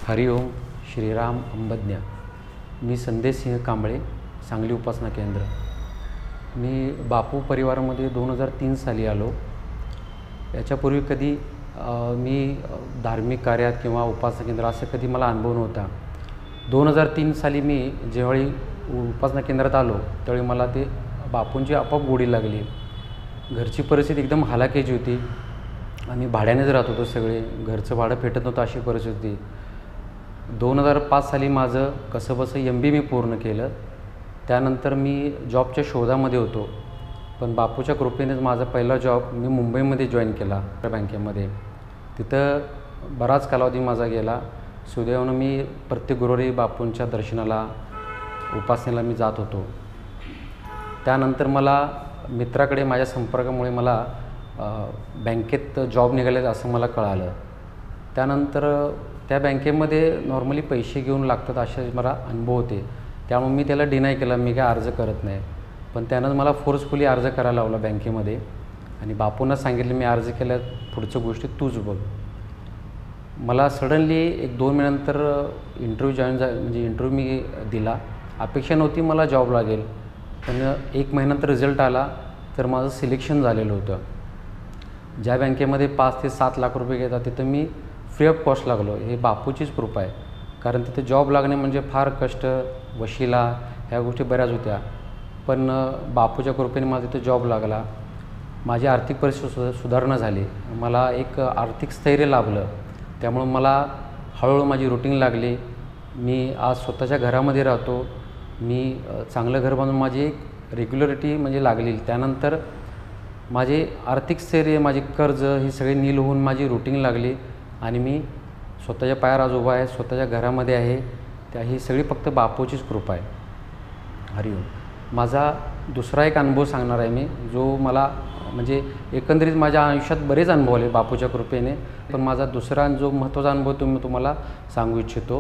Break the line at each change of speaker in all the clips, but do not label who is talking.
हरिओम श्रीराम अंबज्ञ। मी संदेश सिंह कांबळे, सांगली उपासना केंद्र। मी बापू परिवारामध्ये 2003 साली आलो। याच्यापूर्वी कधी मी धार्मिक कार्यात किंवा उपासना केंद्र असं कधी मला अनुभव नव्हता। 2003 साली मी ज्यावेळी उपासना केंद्रात आलो त्यावेळी मला ते बापूंची आपोआप गोडी लागली। घरची परिस्थिती एकदम हलाखीची होती। आम्ही भाड्यानेच राहत होतो, सगळे घरचं भाडं फेटत नव्हतं अशी परिस्थिती होती। 2005 साली माझं कसंबसं MBA मी पूर्ण केलं। त्यानंतर मी जॉबच्या शोधामध्ये होतो, पण बापूच्या कृपेनेच माझा पहिला जॉब मी मुंबईमध्ये जॉईन केला बँकेमध्ये। तिथं बराच कालावधी माझा गेला। सुदैवानं मी प्रत्येक गुरुवारी बापूंच्या दर्शनाला उपासनेला मी जात होतो। त्यानंतर मला मित्राकडे माझ्या संपर्कामुळे मला बँकेत जॉब निघाले असं मला कळालं। त्यानंतर त्या बँकेमध्ये नॉर्मली पैसे घेऊन लागतात असे मला अनुभव होते, त्यामुळे मी त्याला डिनाय केला, मी काय अर्ज करत नाही। पण त्यानं मला फोर्सफुली अर्ज करायला लावला बँकेमध्ये आणि बापूंना सांगितलं मी अर्ज केल्या, पुढच्या गोष्टी तूच बघ। मला सडनली 1-2 महिन्यानंतर इंटरव्ह्यू मी दिला। अपेक्षा नव्हती मला जॉब लागेल, पण 1 महिन्यानंतर रिझल्ट आला तर माझं सिलेक्शन झालेलं होतं। ज्या बँकेमध्ये 5 ते 7 लाख रुपये घेतात तिथं मी फ्री ऑफ कॉस्ट लागलो। हे बापूचीच कृपा आहे, कारण तिथे जॉब लागणे म्हणजे फार कष्ट, वशिला ह्या गोष्टी बऱ्याच होत्या, पण बापूच्या कृपेने माझा तिथे जॉब लागला। माझी आर्थिक परिस्थिती सुधारणा झाली, मला एक आर्थिक स्थैर्य लाभलं। त्यामुळं मला हळूहळू माझी रुटीन लागली। मी आज स्वतःच्या घरामध्ये राहतो। मी चांगलं घर बांधून माझी एक रेग्युलरिटी म्हणजे लागली। त्यानंतर माझे आर्थिक स्थैर्य, माझे कर्ज ही सगळी नील होऊन माझी रुटीन लागली आणि मी स्वतःच्या पायावर आज उभा आहे, स्वतःच्या घरामध्ये आहे। ही सगळी फक्त बापूचीच कृपा आहे। हरिओम। माझा दुसरा एक अनुभव सांगणार आहे मी, जो मला म्हणजे एकंदरीत माझ्या आयुष्यात बरेच अनुभव आले बापूच्या कृपेने, पण माझा दुसरा जो महत्त्वाचा अनुभव मी तुम्हाला सांगू इच्छितो।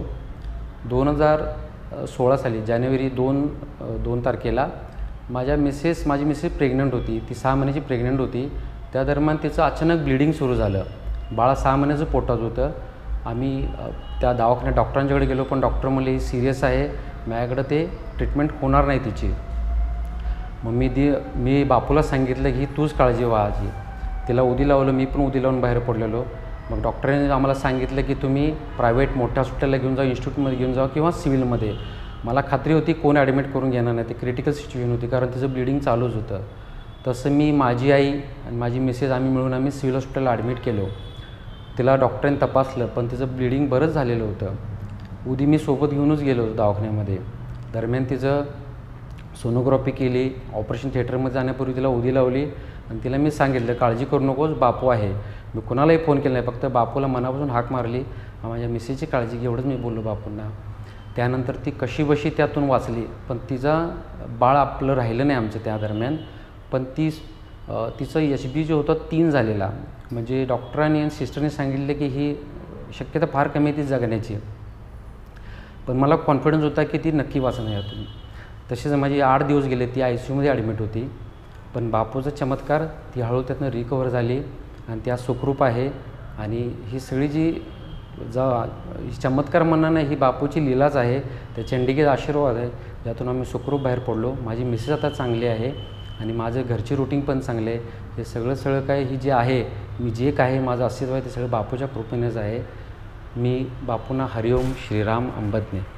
2016 साली जानेवारी 2 तारखेला माझी मिसेस प्रेग्नंट होती। ती 6 महिन्याची प्रेग्नंट होती। त्या दरम्यान तिचं अचानक ब्लिडिंग सुरू झालं। बाळा 6 महिन्याचं पोटात होतं। आम्ही त्या दवाखान्यात डॉक्टरांच्याकडे गेलो, पण डॉक्टर म्हणले ही सिरियस आहे, माझ्याकडं ते ट्रीटमेंट होणार नाही तिची। मग मी बापूला सांगितलं की तूच काळजी व्हायची। तिला उदी लावलं, मी पण उदी लावून बाहेर पडलेलो। मग डॉक्टरांनी आम्हाला सांगितलं की तुम्ही प्रायव्हेट मोठ्या हॉस्पिटलला घेऊन जा, इन्स्टिट्यूटमध्ये घेऊन जा किंवा सिव्हिलमध्ये। मला खात्री होती कोण ॲडमिट करून घेणार नाही, ते क्रिटिकल सिच्युएशन होती, कारण तिचं ब्लिडिंग चालूच होतं। तसं मी, माझी आई आणि माझी मिसेस आम्ही मिळून सिव्हिल हॉस्पिटलला ॲडमिट केलो। तिला डॉक्टरांनी तपासलं, पण तिचं ब्लिडिंग बरंच झालेलं होतं। उदी मी सोबत घेऊनच गेलो होतो दवाखान्यामध्ये। दरम्यान तिचं सोनोग्राफी केली, ऑपरेशन थिएटरमध्ये जाण्यापूर्वी तिला उदी लावली आणि तिला मी सांगितलं काळजी करू नकोस, बापू आहे। मी कोणालाही फोन केला नाही, फक्त बापूला मनापासून हाक मारली, माझ्या मिसेसची काळजी घे, एवढंच मी बोललो बापूंना। त्यानंतर ती कशीबशी त्यातून वाचली, पण तिचा बाळ आपलं राहिलं नाही आमचं त्या दरम्यान। पण तिचं HB जो होतं 3 झालेला, म्हणजे डॉक्टरांनी आणि सिस्टरने सांगितलं की ही शक्यता फार कमी आहे ती जगण्याची, पण मला कॉन्फिडन्स होता की ती नक्की वाचणार यातून। तसेच माझी 8 दिवस गेले, ती ICUमध्ये ॲडमिट होती, पण बापूचा चमत्कार, ती हळूहळू त्यातनं रिकवर झाली आणि त्या सुखरूप आहे। आणि ही सगळी जी चमत्कार म्हणणं नाही, ही बापूची लीलाच आहे, त्या चंडिकेचा आशीर्वाद आहे, ज्यातून आम्ही सुखरूप बाहेर पडलो। माझी मिसेस आता चांगली आहे आणि माझं घरची रुटीन पण चांगले आहे। हे सगळं काय ही जे आहे, मी जे काही माझं अस्तित्व आहे ते सगळं बापूच्या कृपेनेच आहे। मी बापूंना हरिओम श्रीराम अंबज्ञ।